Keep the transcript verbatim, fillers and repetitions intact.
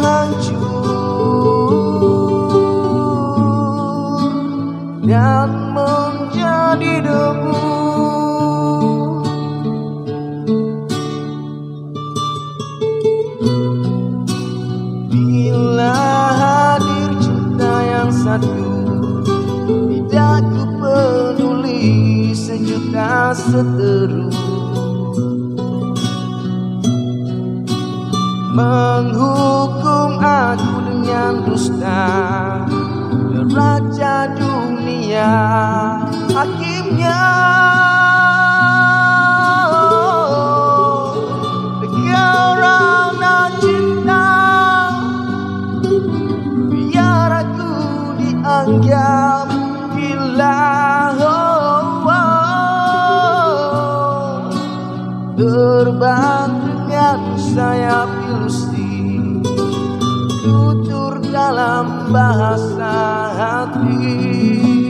hancur dan menjadi debu. Bila hadir cinta yang satu, tidak ku peduli sejuta seteru. Menghukum aku dengan dusta, raja dunia hakimnya. Karena cinta, biar aku dianggap gila. Oh, oh. Terbang dengan sayap ilusi, tutur dalam bahasa hati.